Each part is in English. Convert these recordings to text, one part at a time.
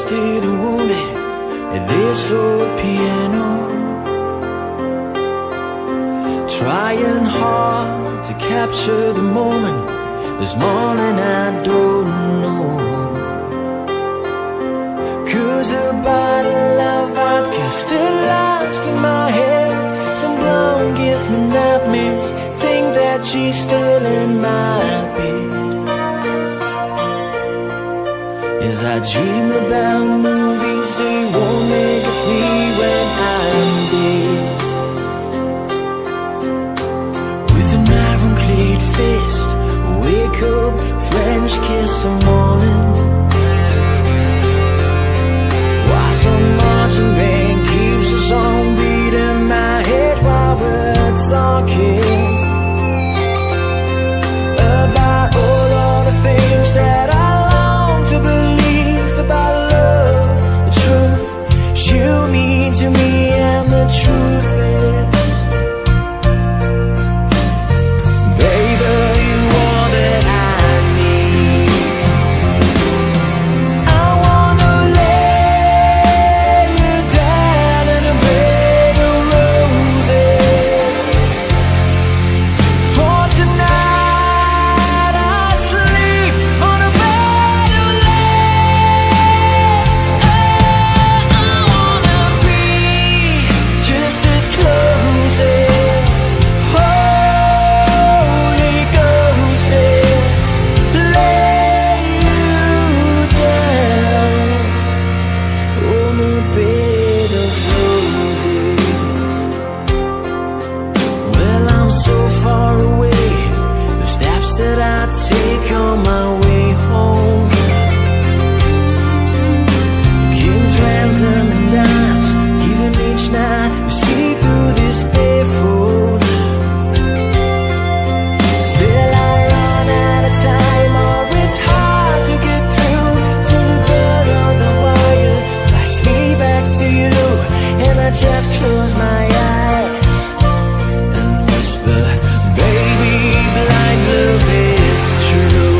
exhausted and wounded at this old piano, trying hard to capture the moment. This morning I don't know, 'cause a bottle of vodka still lodged in my head. Some blonde gives me nightmares, think that she's still in my bed. As I dream about movies they won't make of me when I'm dead. With an ironclad fist, wake up, French kiss the morning. While some marching band keeps us on beat in my head while we're talking about all of the things that I long to believe about love, the truth you mean to me, and the truth is, baby, you are that I need. I wanna lay you down in a bed of roses. For tonight I sleep on a bed of lace. I wanna be just as close as Holy Ghost is. Lay you down on a bed of roses. Well, I'm so far away, the steps that I take on my way home, kings, rams, and dimes, even each night you see through this barefoot. Still I run out of time, or it's hard to get through to the bird on the wire, flies me back to you, and I just close my eyes and whisper, baby, blind love is true.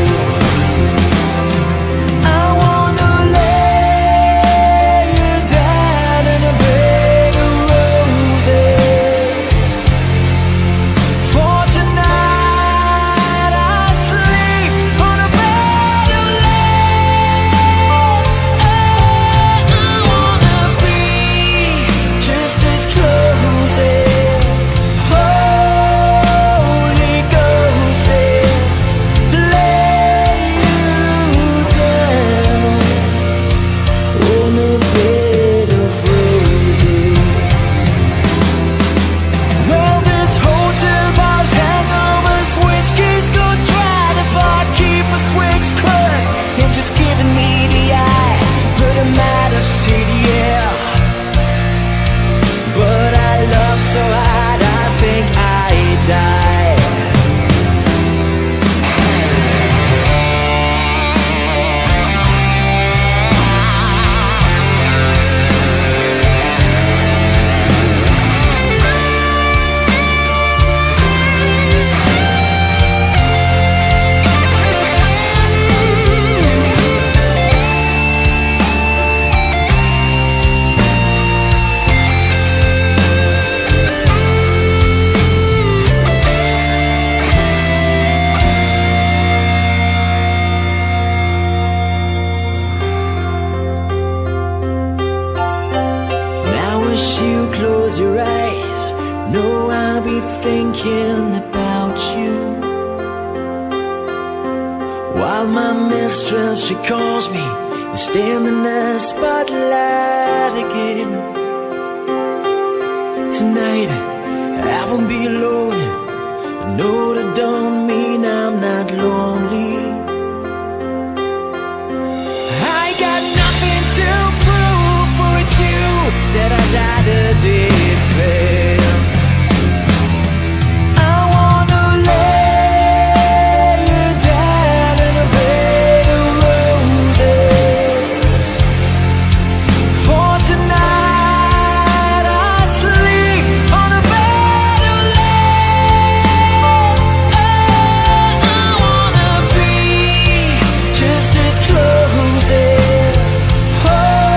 I wanna lay you down in a bed of roses. For tonight I sleep on a bed of lace. I wanna be just as close as Holy Ghost is. Lay you down on a bed of roses. Well, this hotel bar's hangovers, whiskey's go dry, the barkeeper swigs crud and just giving me the eye. But I'm out of city, yeah. But I love so hard, I think I die. Now as you close your eyes, know I'll be thinking about you. While my mistress, she calls me and stand in the spotlight again. Tonight I won't be alone. I know that don't mean I'm not lonely. I got nothing to prove, for it's you that I died a defend. I wanna lay you down in a bed of roses. For tonight I sleep on a bed of lace. I wanna be just as close as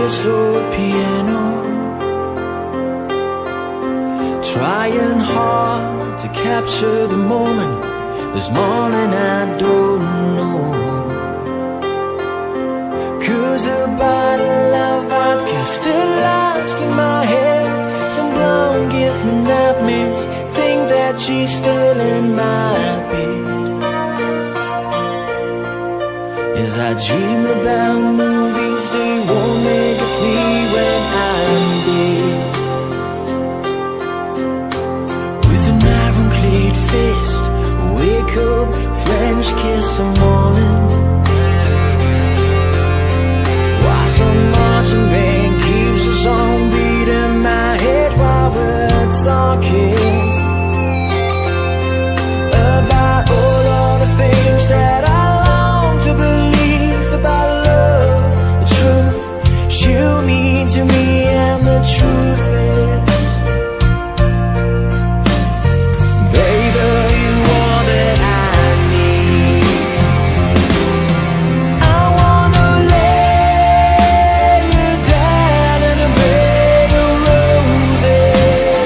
this old piano, trying hard to capture the moment. This morning I don't know, 'cause a bottle of vodka still lodged in my head. Some blonde gives me nightmares, think that she's still in my bed. As I dream about movies they won't make of me when I'm dead. With an iron-clad fist, wake up, French kiss some morning. While some marching band keeps us on beat in my head while we're talking about all of the things that I long to believe about love, the truth you mean to me, and the truth is, baby, you are that I need. I wanna lay you down in a bed of roses.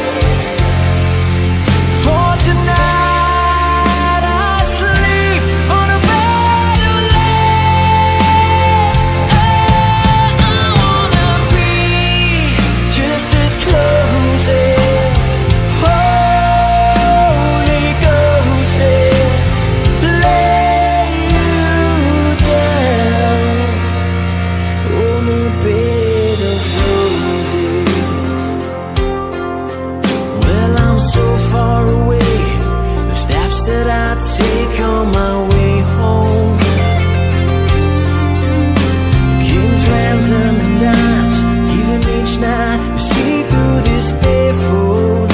For tonight I sleep on a bed of lace. I wanna be just as close as Holy Ghost is. Lay you down on a bed of roses. Well, I'm so far away, the steps that I take on my way home, kings, ransom, and dimes, even each night you see through this barefoot.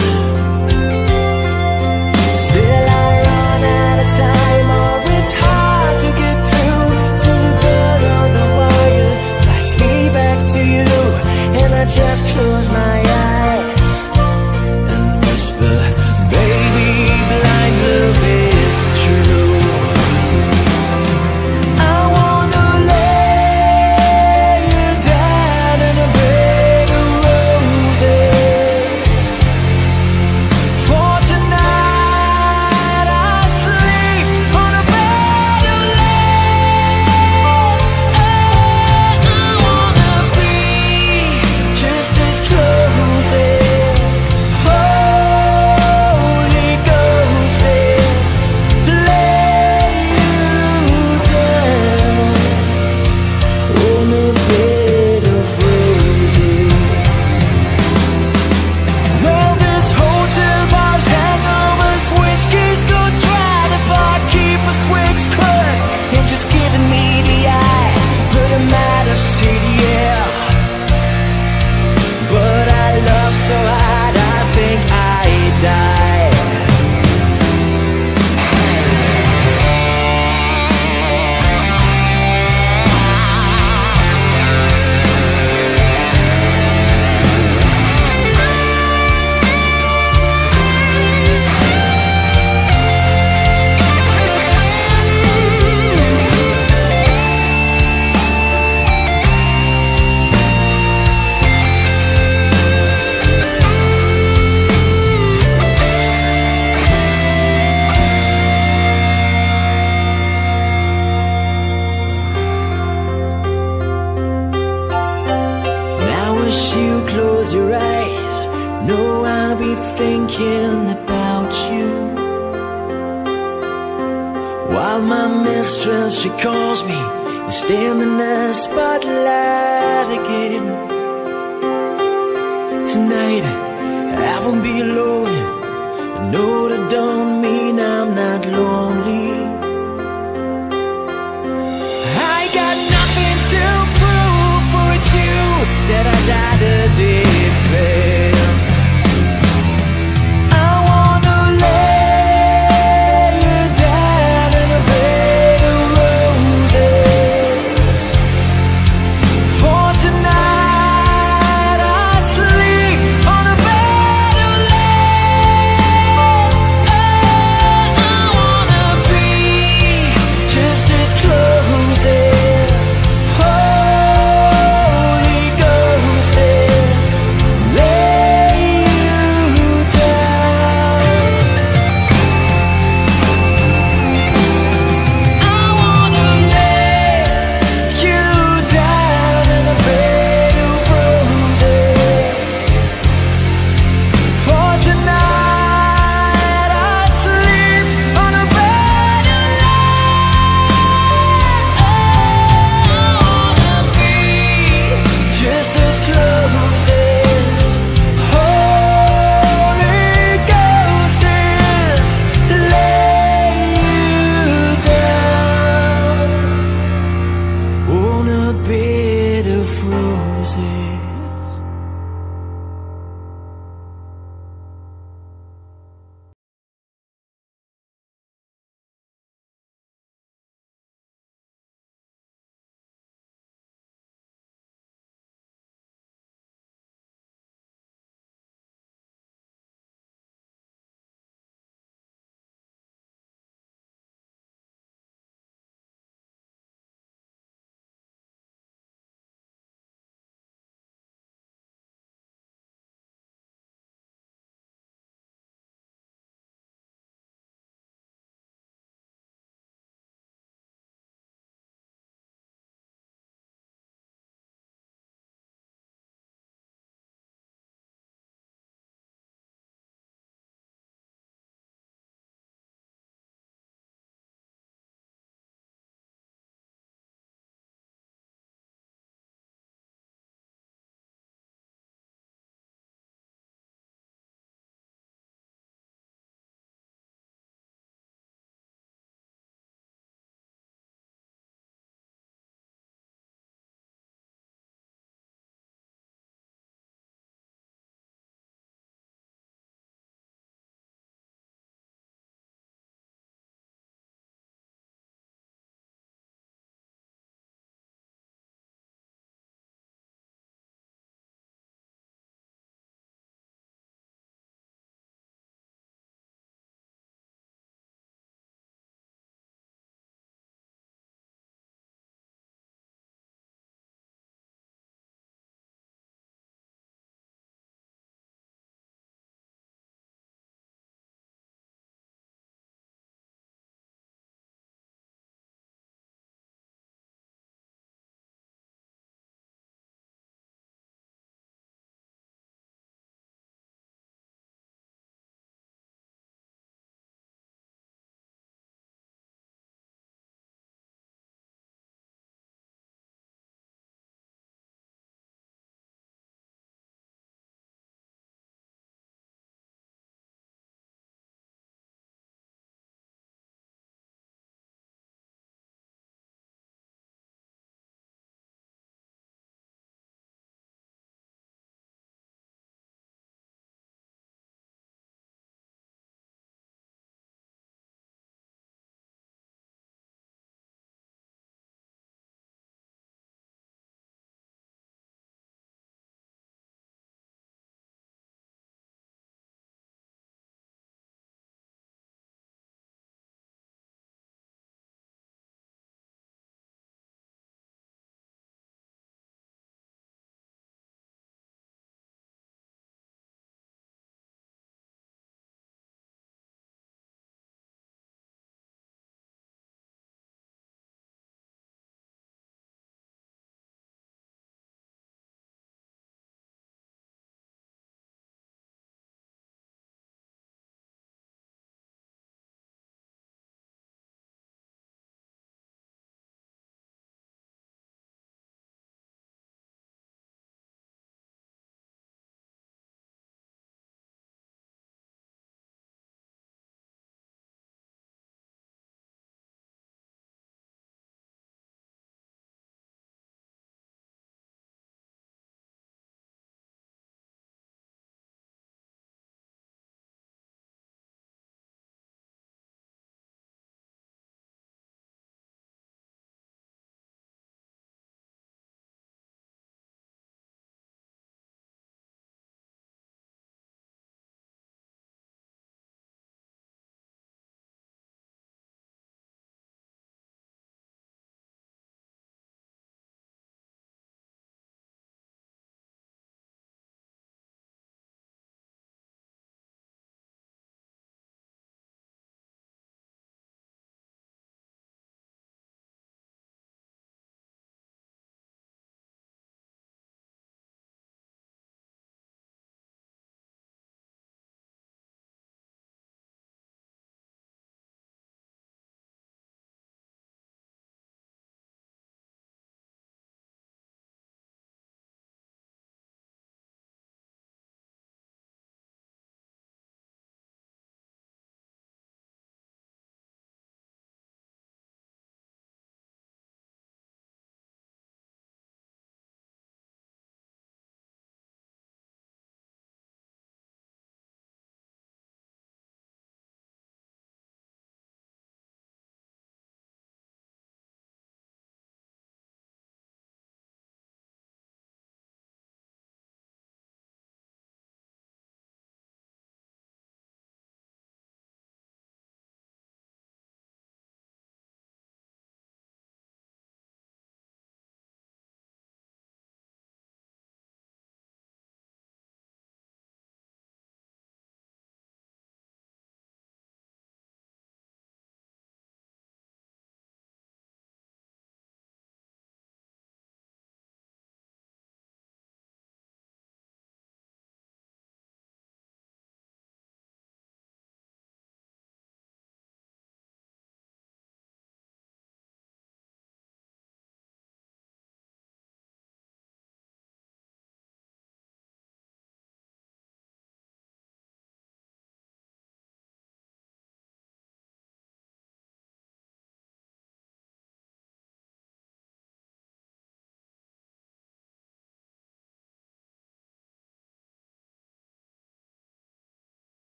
Still I run out of time, or it's hard to get through to the bird on the wire, flies me back to you, and I just close my eyes and whisper, baby, blind love is true. I wanna lay you down in a bed of roses. For tonight I sleep on a bed of lace. I wanna be just as close as Holy Ghost is. Lay you down on a bed of roses. Well, this hotel bar's hangovers, whiskey's go dry, the barkeeper swigs clerk and just giving me the eye, but I'm out of city, yeah. But I love so hard I think I die. Now as you close your eyes, know I'll be thinking about you, while my mistress, she calls me and stand in the spotlight again. Tonight I won't be alone, I know that don't mean I'm not lonely. I got nothing to prove, for it's you that I died a defend. I wanna lay you down in a bed of roses. For tonight I sleep on a bed of lace. I wanna be just as close as Holy Ghost.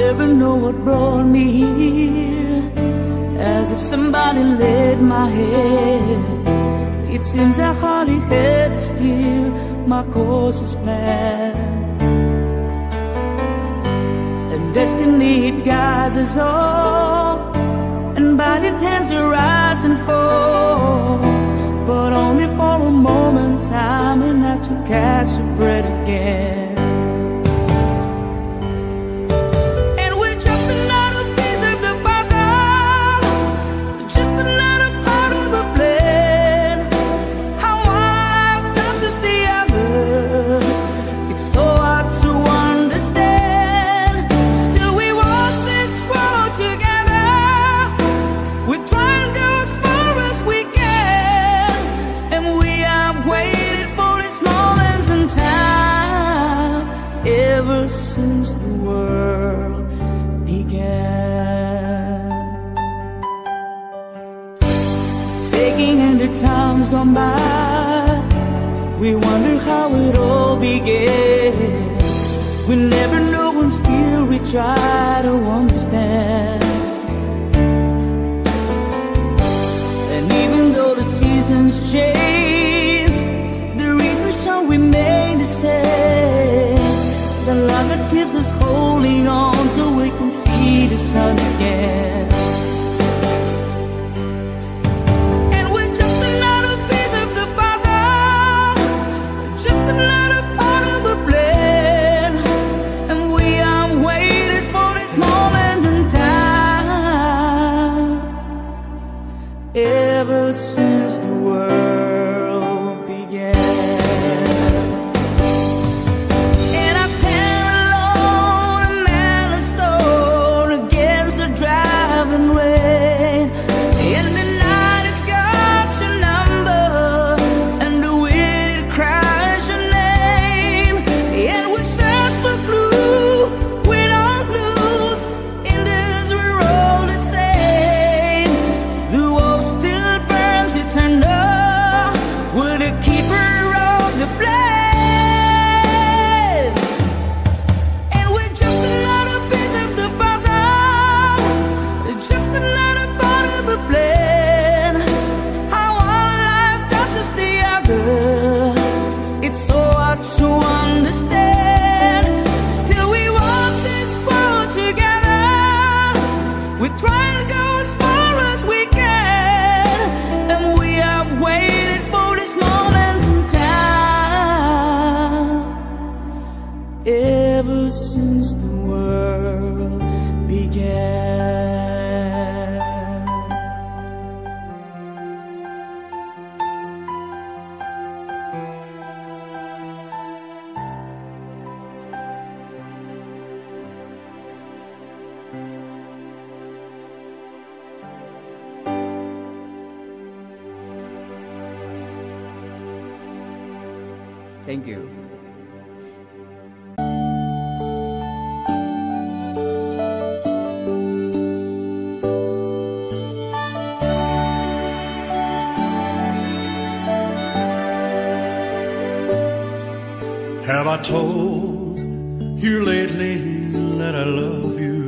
never know what brought me here. As if somebody led my hand. It seems I hardly had to steer. My course was planned, and destiny it guides us all. And bided hands will rise and fall, but only for a moment, time and not to catch a breath again. Times gone by, we wonder how it all began. We never know until we try to understand. And even though the seasons change, the reasons shall remain the same. The love that keeps us holding on till we can see the sun again. Ever since the world began, and I stand alone, a man of stone, against the driving rain. In the night it's got your number, and the wind it cries your name. And we search for clue, we don't lose. In this we're all the same. The wolf still burns eternal, we're the keeper of the flame. And we're just another piece of the puzzle, just another part of a plan. How one life touches the other, it's so hard to understand. Still we walk this world together, we try and go as far as we can. And we have waited for this moment in time, ever since the world began. Thank you. Have I told you lately that I love you?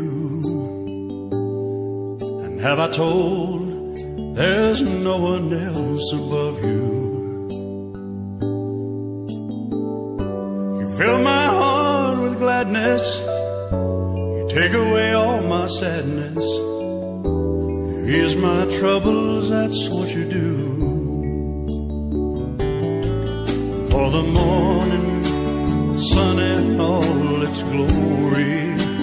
And have I told there's no one else above you? You fill my heart with gladness, you take away all my sadness, you ease my troubles, that's what you do. For the morning sun in all its glory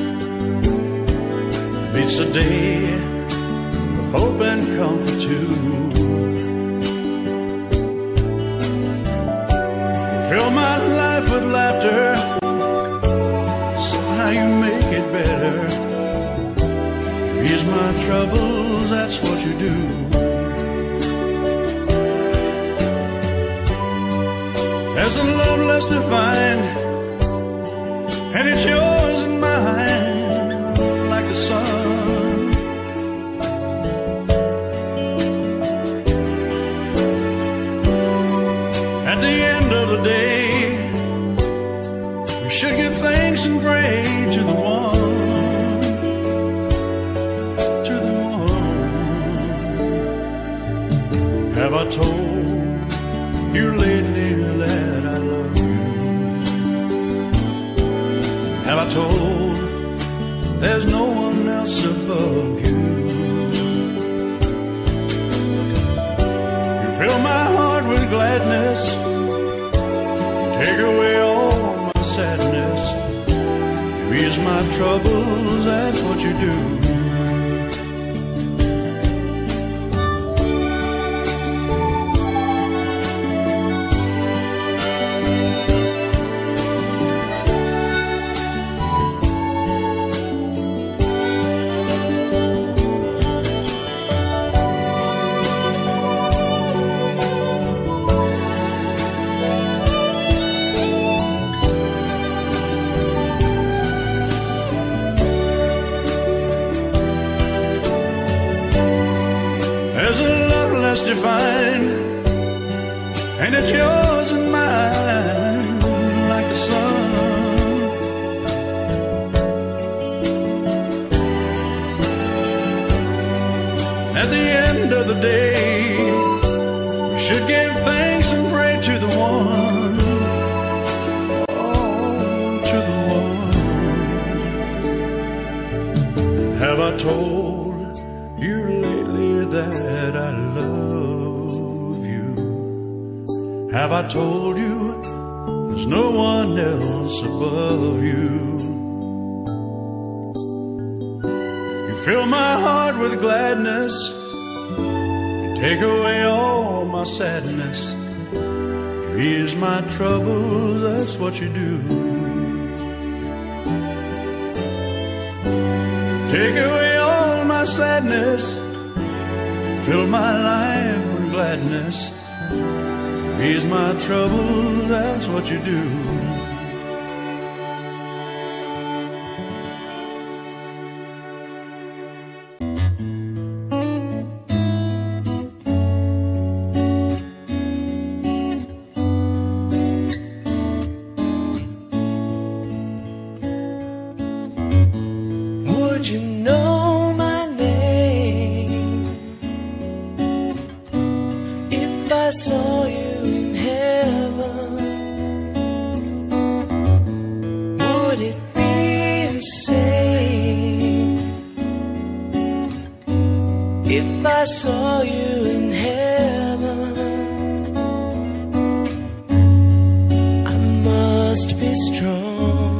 meets the day of hope and comfort too. You fill my life with laughter, somehow you make it better. You ease my troubles, that's what you do. There's a love less defined, and it's yours and mine, like the sun. At the end of the day, we should give thanks and pray to the one gladness, take away all my sadness, you ease my troubles, that's what you do. Defined, and it's yours and mine like the sun. At the end of the day, we should give thanks and pray to the one, oh, to the one. Have I told you lately that I love you? Have I told you there's no one else above you? You fill my heart with gladness, you take away all my sadness, you ease my troubles, that's what you do. Take away all my sadness, fill my life with gladness, ease my troubles, that's what you do. Would you know my name if I saw you in heaven? Would it be the same if I saw you in heaven? I must be strong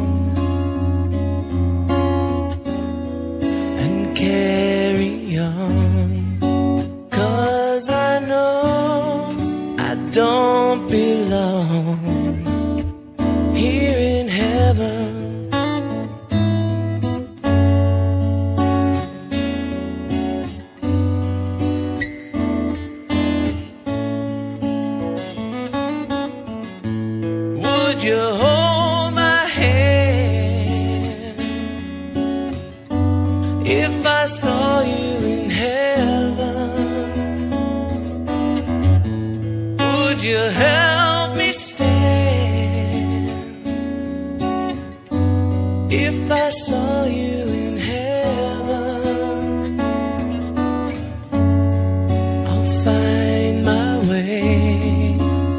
and carry on, 'cause I know I don't belong here in heaven. Would you hold my hand if I saw you in heaven? Would you help me stand if I saw you in heaven? I'll find my way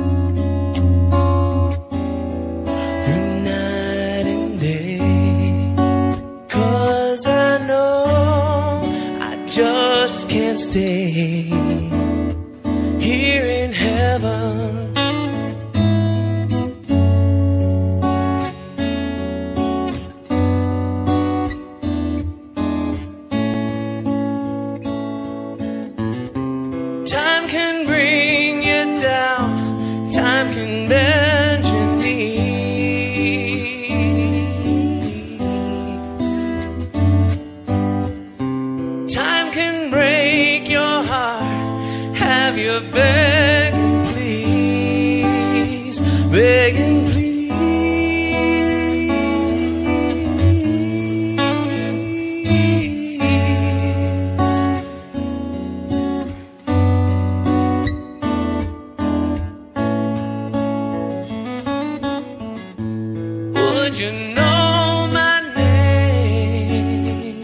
through night and day, 'cause I know I just can't stay here in heaven. Time can bring you down, time can bend your knees, time can break your heart, have you beg and please, beg and please. Would you know my name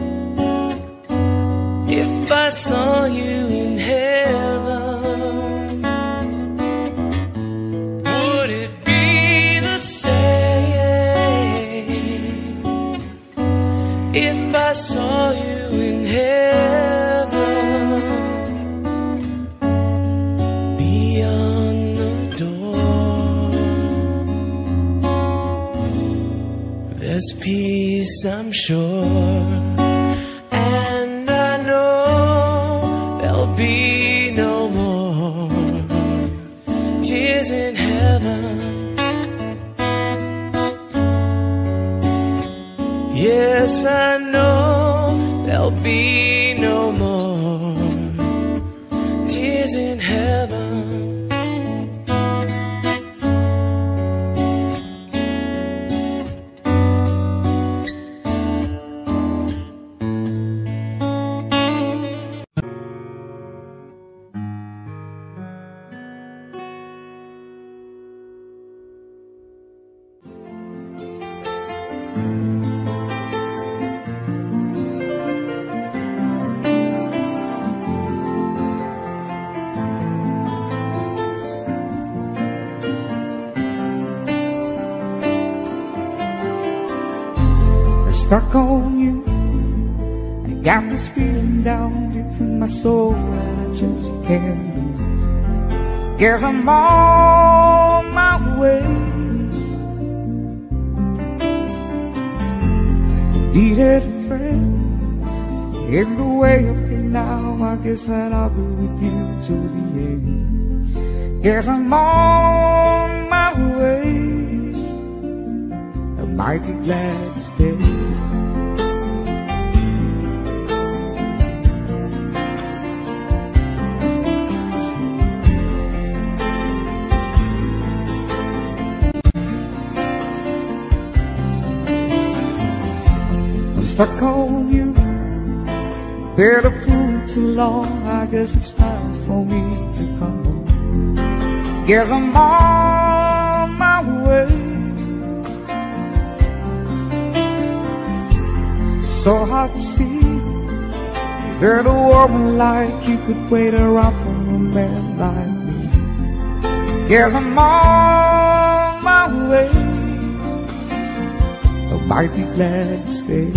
if I saw you in heaven? Would it be the same if I saw you in heaven? Beyond the I'm sure. And I know there'll be no more tears in heaven. Yes, I know there'll be no more tears in heaven. Stuck on you, I got this feeling down deep in my soul that I just can't lose. Guess I'm on my way. Needed a friend in the way up here now. I guess that I'll be with you to the end. Guess I'm on my way. I might be glad to stay. Stuck on you, been a fool too long. I guess it's time for me to come home. Guess I'm on my way. So hard to see that a woman like you could wait around for a man like me. Guess I'm on my way. I might be glad to stay.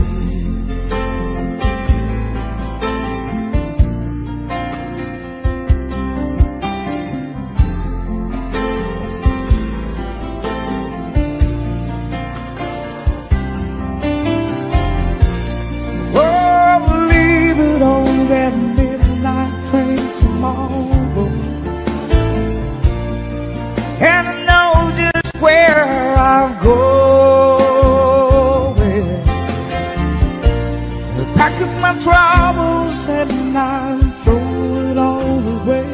And I know just where I'm going. Pack up my troubles and I'll throw it all away.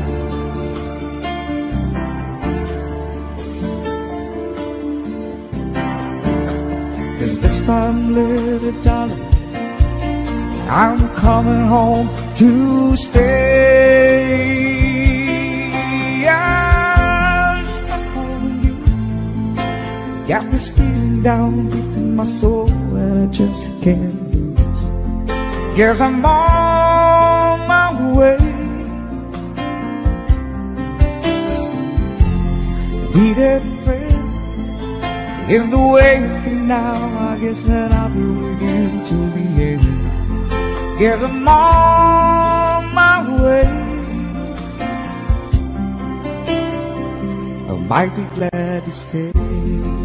Cause this time, little darling, I'm coming home to stay. Got this feeling down deep in my soul that I just can't lose. Guess I'm on my way. Needed a friend in the way now. I guess that I'll be with you till the end. Guess I'm on my way. I might be glad to stay.